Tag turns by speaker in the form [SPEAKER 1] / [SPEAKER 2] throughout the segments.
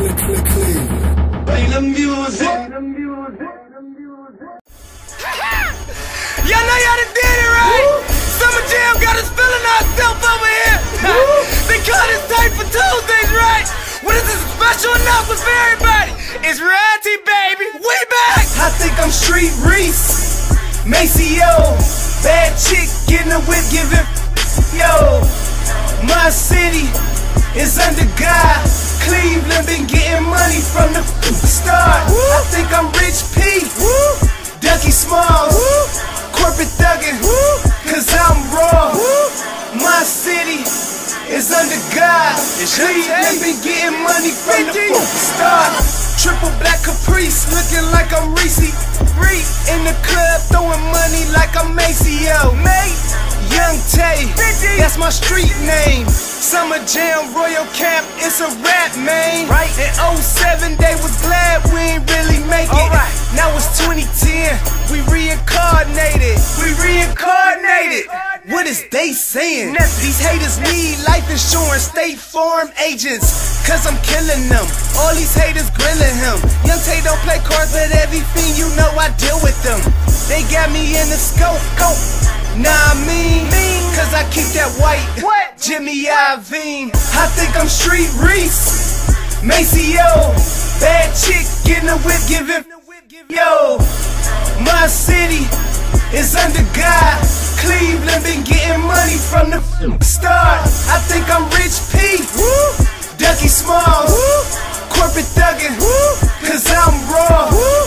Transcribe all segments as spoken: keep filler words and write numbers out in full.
[SPEAKER 1] Play the music.
[SPEAKER 2] Y'all know y'all done did it right. Summer Jam got us feeling ourselves over here. They call this type for Tuesdays, right? What is this special announcement for everybody? It's Royalty, baby. We back.
[SPEAKER 1] I think I'm Street Reese, Maceo, bad chick getting a whip, giving yo. My city is under God. Cleveland been getting money from the start. I think I'm Rich P, Ducky Smalls, corporate thuggin', cause I'm raw. My city is under God. Cleveland been getting money from the start. Triple black Caprice, looking like I'm Reese. In the club, throwing money like I'm Maceo. Young Tay, that's my street name. Summer Jam, Royal Camp, it's a rap, man. Right. In oh seven, they was glad we ain't really make it. Right. Now it's twenty ten, we reincarnated. We reincarnated. What is they saying? These haters need life insurance, State Farm agents, cause I'm killing them. All these haters grilling him. Young Tay don't play cards, but everything you know I deal with them. They got me in the scope, go. Nah, I mean, cause I keep that white what? Jimmy Iovine. I think I'm Street Reese, Maceo, bad chick getting a whip, giving yo. My city is under God. Cleveland been getting money from the start. I think I'm Rich P, Ducky Smalls, corporate thuggin', cause I'm raw.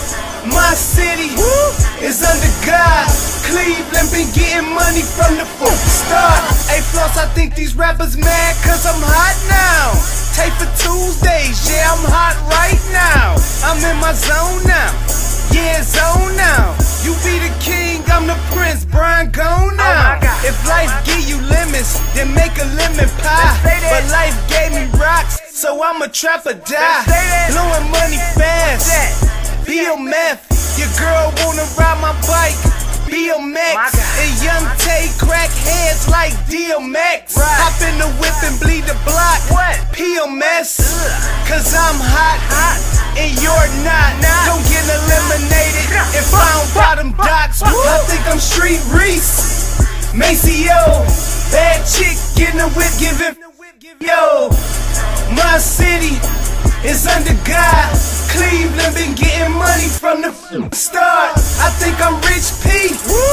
[SPEAKER 1] My city is under God. Cleveland been getting money from the start. Hey Floss, I think these rappers mad cause I'm hot now. Tape for Tuesdays, yeah, I'm hot right now. I'm in my zone now, yeah, zone now. You be the king, I'm the prince, Brian gone now. Oh if life give you lemons, then make a lemon pie. But life gave me rocks, so I'ma trap or die. Blowing money fast, Bill meth. Your girl wanna ride my bike, B M X. And Young Tay crack heads like D M X. Right. Hop in the whip and bleed the block, what? P M S. Ugh. Cause I'm hot, hot, and you're not. Nah. Don't get eliminated if I don't bottom docks. I think I'm Street Reese, Maceo, bad chick getting a whip, giving yo. My city is under God. Cleveland been getting money from the start. I think I'm Rich P,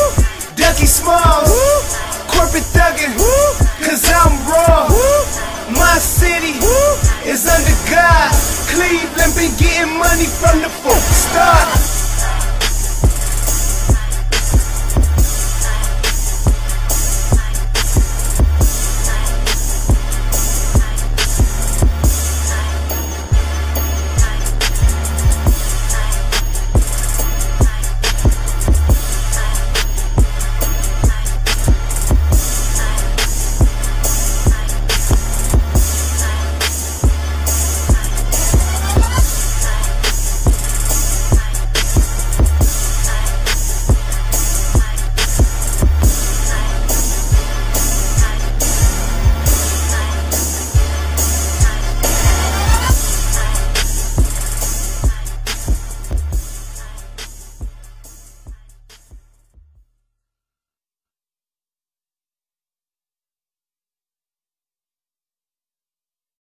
[SPEAKER 1] Ducky Smalls, corporate thuggin', cause I'm raw. My city is under God. Cleveland been getting money from the